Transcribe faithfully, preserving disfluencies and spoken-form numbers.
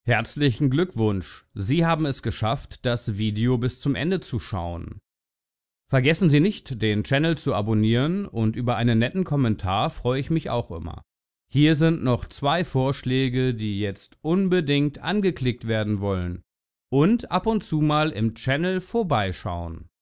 Herzlichen Glückwunsch! Sie haben es geschafft, das Video bis zum Ende zu schauen. Vergessen Sie nicht, den Channel zu abonnieren, und über einen netten Kommentar freue ich mich auch immer. Hier sind noch zwei Vorschläge, die jetzt unbedingt angeklickt werden wollen. Und ab und zu mal im Channel vorbeischauen.